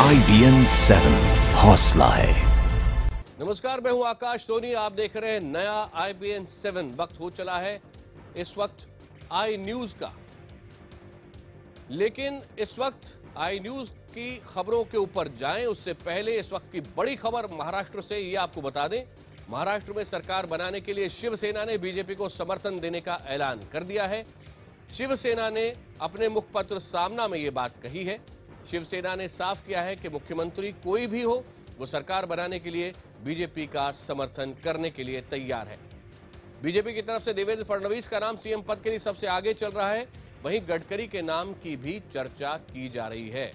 IBN 7 हौसला है। नमस्कार, मैं हूं आकाश सोनी। आप देख रहे हैं नया IBN 7। वक्त हो चला है इस वक्त आई न्यूज का, लेकिन इस वक्त आई न्यूज की खबरों के ऊपर जाएं उससे पहले इस वक्त की बड़ी खबर महाराष्ट्र से ये आपको बता दें। महाराष्ट्र में सरकार बनाने के लिए शिवसेना ने बीजेपी को समर्थन देने का ऐलान कर दिया है। शिवसेना ने अपने मुखपत्र सामना में ये बात कही है। शिवसेना ने साफ किया है कि मुख्यमंत्री कोई भी हो, वो सरकार बनाने के लिए बीजेपी का समर्थन करने के लिए तैयार है। बीजेपी की तरफ से देवेंद्र फडणवीस का नाम सीएम पद के लिए सबसे आगे चल रहा है। वहीं गडकरी के नाम की भी चर्चा की जा रही है।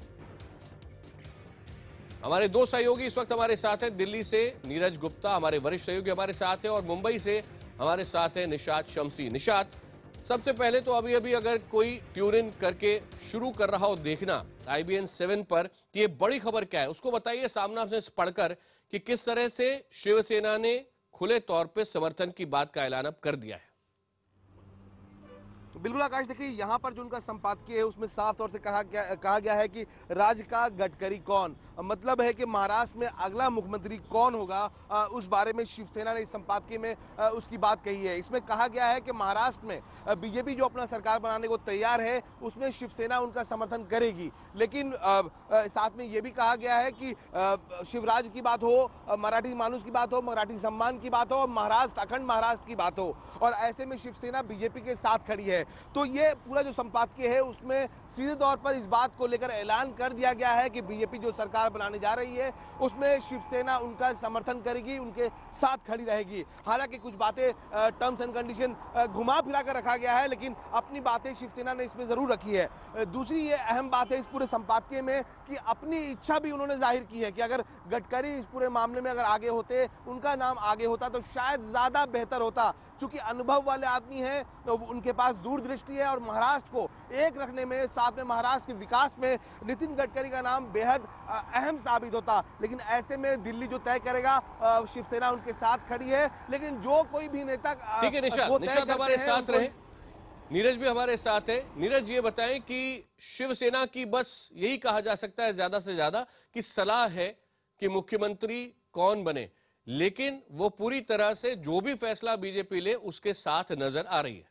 हमारे दो सहयोगी इस वक्त हमारे साथ हैं। दिल्ली से नीरज गुप्ता हमारे वरिष्ठ सहयोगी हमारे साथ हैं और मुंबई से हमारे साथ हैं निशात शमसी। निशात, सबसे पहले तो अभी अगर कोई ट्यून इन करके शुरू कर रहा हो देखना IBN 7 पर कि ये बड़ी खबर क्या है, उसको बताइए सामना से पढ़कर कि किस तरह से शिवसेना ने खुले तौर पे समर्थन की बात का ऐलान अब कर दिया है। बिल्कुल आकाश, देखिए यहाँ पर जो उनका संपादकीय है उसमें साफ तौर से कहा गया है कि राज्य का गडकरी कौन, मतलब है कि महाराष्ट्र में अगला मुख्यमंत्री कौन होगा, उस बारे में शिवसेना ने इस संपादकीय में उसकी बात कही है। इसमें कहा गया है कि महाराष्ट्र में बीजेपी जो अपना सरकार बनाने को तैयार है उसमें शिवसेना उनका समर्थन करेगी, लेकिन साथ में यह भी कहा गया है कि शिवराज की बात हो, मराठी मानुष की बात हो, मराठी सम्मान की बात हो, महाराष्ट्र अखंड महाराष्ट्र की बात हो, और ऐसे में शिवसेना बीजेपी के साथ खड़ी है। तो ये पूरा जो संपादकीय है उसमें सीधे तौर पर इस बात को लेकर ऐलान कर दिया गया है कि बीजेपी जो सरकार बनाने जा रही है उसमें शिवसेना उनका समर्थन करेगी, उनके साथ खड़ी रहेगी। हालांकि कुछ बातें टर्म्स एंड कंडीशन घुमा फिरा कर रखा गया है, लेकिन अपनी बातें शिवसेना ने इसमें जरूर रखी है। दूसरी ये अहम बात है इस पूरे संपादकीय में कि अपनी इच्छा भी उन्होंने जाहिर की है कि अगर गडकरी इस पूरे मामले में अगर आगे होते, उनका नाम आगे होता तो शायद ज्यादा बेहतर होता। चूंकि अनुभव वाले आदमी हैं तो उनके पास दूरदृष्टि है और महाराष्ट्र को एक रखने में, साथ में महाराष्ट्र के विकास में नितिन गडकरी का नाम बेहद अहम साबित होता। लेकिन ऐसे में दिल्ली जो तय करेगा, शिवसेना उनके साथ खड़ी है, लेकिन जो कोई भी नेता ठीक है निशात हमारे साथ रहे, नीरज भी हमारे साथ है। नीरज, ये बताएं कि शिवसेना की बस यही कहा जा सकता है ज्यादा से ज्यादा कि सलाह है कि मुख्यमंत्री कौन बने, लेकिन वो पूरी तरह से जो भी फैसला बीजेपी ले उसके साथ नजर आ रही है।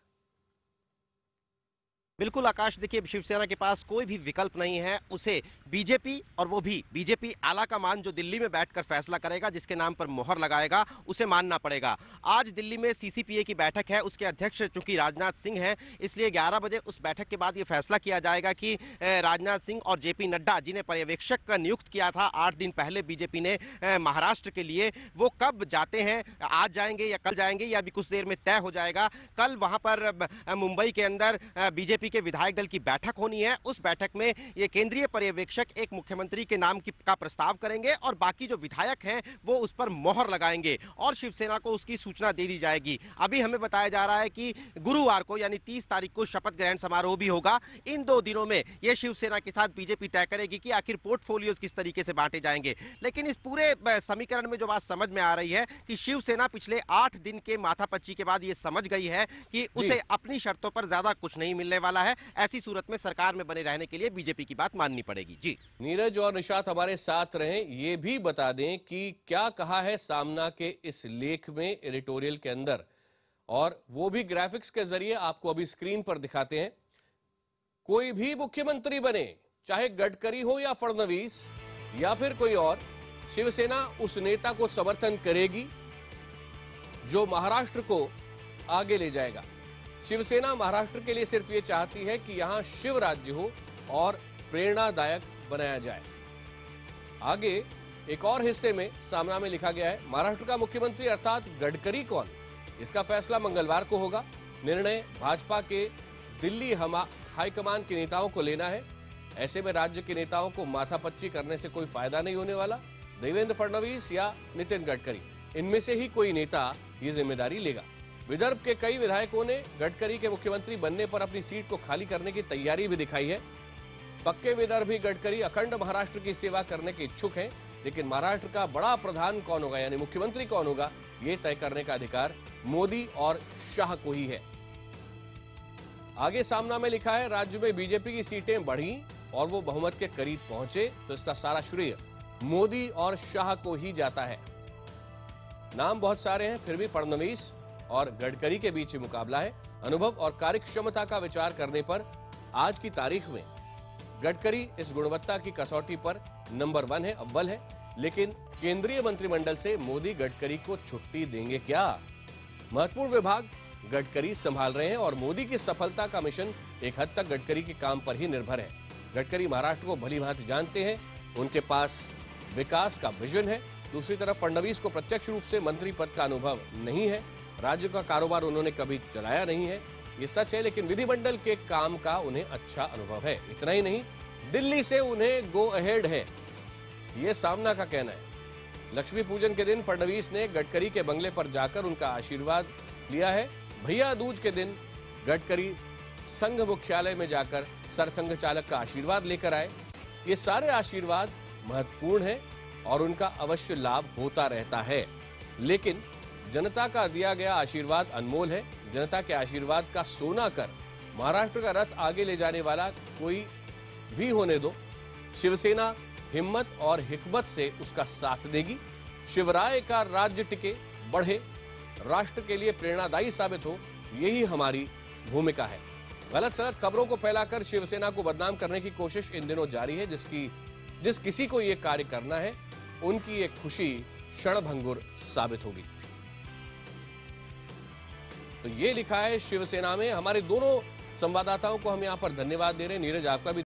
बिल्कुल आकाश, देखिए शिवसेना के पास कोई भी विकल्प नहीं है। उसे बीजेपी, और वो भी बीजेपी आला कमान जो दिल्ली में बैठकर फैसला करेगा, जिसके नाम पर मोहर लगाएगा, उसे मानना पड़ेगा। आज दिल्ली में CCPA की बैठक है, उसके अध्यक्ष चूंकि राजनाथ सिंह हैं, इसलिए 11 बजे उस बैठक के बाद ये फैसला किया जाएगा कि राजनाथ सिंह और JP नड्डा, जिन्हें पर्यवेक्षक नियुक्त किया था 8 दिन पहले बीजेपी ने महाराष्ट्र के लिए, वो कब जाते हैं, आज जाएंगे या कल जाएंगे, या अभी कुछ देर में तय हो जाएगा। कल वहां पर मुंबई के अंदर बीजेपी के विधायक दल की बैठक होनी है। उस बैठक में ये केंद्रीय पर्यवेक्षक एक मुख्यमंत्री के नाम का प्रस्ताव करेंगे और बाकी जो विधायक हैं वो उस पर मोहर लगाएंगे और शिवसेना को उसकी सूचना दे दी जाएगी। अभी हमें बताया जा रहा है कि गुरुवार को यानी 30 तारीख को शपथ ग्रहण समारोह भी होगा। इन 2 दिनों में ये शिवसेना के साथ बीजेपी तय करेगी कि आखिर पोर्टफोलियोज किस तरीके से बांटे जाएंगे। लेकिन इस पूरे समीकरण में जो बात समझ में आ रही है कि शिवसेना पिछले 8 दिन के माथापच्ची के बाद ये समझ गई है कि उसे अपनी शर्तों पर ज्यादा कुछ नहीं मिलने वाला है। ऐसी सूरत में सरकार में बने रहने के लिए बीजेपी की बात माननी पड़ेगी। जी नीरज और निशात हमारे साथ रहें। ये भी बता दें कि क्या कहा है सामना के इस लेख में, एडिटोरियल के अंदर, और वो भी ग्राफिक्स के जरिए आपको अभी स्क्रीन पर दिखाते हैं। कोई भी मुख्यमंत्री बने, चाहे गडकरी हो या फडणवीस या फिर कोई और, शिवसेना उस नेता को समर्थन करेगी जो महाराष्ट्र को आगे ले जाएगा। शिवसेना महाराष्ट्र के लिए सिर्फ ये चाहती है कि यहां शिव राज्य हो और प्रेरणादायक बनाया जाए। आगे एक और हिस्से में सामना में लिखा गया है, महाराष्ट्र का मुख्यमंत्री अर्थात गडकरी कौन, इसका फैसला मंगलवार को होगा। निर्णय भाजपा के दिल्ली हाईकमान के नेताओं को लेना है। ऐसे में राज्य के नेताओं को माथापच्ची करने से कोई फायदा नहीं होने वाला। देवेंद्र फडणवीस या नितिन गडकरी, इनमें से ही कोई नेता ये जिम्मेदारी लेगा। विदर्भ के कई विधायकों ने गडकरी के मुख्यमंत्री बनने पर अपनी सीट को खाली करने की तैयारी भी दिखाई है। पक्के विदर्भी गडकरी अखंड महाराष्ट्र की सेवा करने के इच्छुक हैं, लेकिन महाराष्ट्र का बड़ा प्रधान कौन होगा, यानी मुख्यमंत्री कौन होगा, ये तय करने का अधिकार मोदी और शाह को ही है। आगे सामना में लिखा है, राज्य में बीजेपी की सीटें बढ़ी और वो बहुमत के करीब पहुंचे तो इसका सारा श्रेय मोदी और शाह को ही जाता है। नाम बहुत सारे हैं, फिर भी फडणवीस और गडकरी के बीच ही मुकाबला है। अनुभव और कार्यक्षमता का विचार करने पर आज की तारीख में गडकरी इस गुणवत्ता की कसौटी पर नंबर 1 है, अव्वल है। लेकिन केंद्रीय मंत्रिमंडल से मोदी गडकरी को छुट्टी देंगे क्या? महत्वपूर्ण विभाग गडकरी संभाल रहे हैं और मोदी की सफलता का मिशन एक हद तक गडकरी के काम पर ही निर्भर है। गडकरी महाराष्ट्र को भली भांति जानते हैं, उनके पास विकास का विजन है। दूसरी तरफ फडणवीस को प्रत्यक्ष रूप से मंत्री पद का अनुभव नहीं है, राज्य का कारोबार उन्होंने कभी चलाया नहीं है, ये सच है। लेकिन विधिमंडल के काम का उन्हें अच्छा अनुभव है। इतना ही नहीं, दिल्ली से उन्हें गो अहेड है, ये सामना का कहना है। लक्ष्मी पूजन के दिन फडणवीस ने गडकरी के बंगले पर जाकर उनका आशीर्वाद लिया है। भैया दूज के दिन गडकरी संघ मुख्यालय में जाकर सरसंघ चालक का आशीर्वाद लेकर आए। ये सारे आशीर्वाद महत्वपूर्ण है और उनका अवश्य लाभ होता रहता है। लेकिन जनता का दिया गया आशीर्वाद अनमोल है। जनता के आशीर्वाद का सोना कर महाराष्ट्र का रथ आगे ले जाने वाला कोई भी होने दो, शिवसेना हिम्मत और हिकमत से उसका साथ देगी। शिवराय का राज्य टिके, बढ़े, राष्ट्र के लिए प्रेरणादायी साबित हो, यही हमारी भूमिका है। गलत सलत खबरों को फैलाकर शिवसेना को बदनाम करने की कोशिश इन दिनों जारी है। जिस किसी को ये कार्य करना है, उनकी ये खुशी क्षणभंगुर साबित होगी। तो ये लिखा है शिवसेना में। हमारे दोनों संवाददाताओं को हम यहां पर धन्यवाद दे रहे हैं। नीरज, आपका भी